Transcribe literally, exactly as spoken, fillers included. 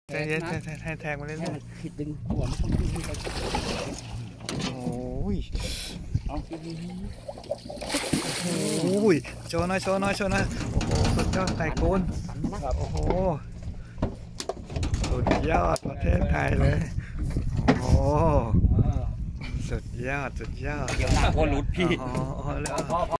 ใจเย็นแทงแทงมาเรื่อยๆผิดดึงหัวมันต้องขึ้นไปโอ้ยเอาโอ้ยโชว์หน่อยโชว์หน่อยโชว์หน่อยโอ้โหสุดยอดไต่กูลโอ้โหสุดยอดประเทศไทยเลยโอ้โหสุดยอดสุดยอดเดี๋ยวหน้าพ่อรุดพี่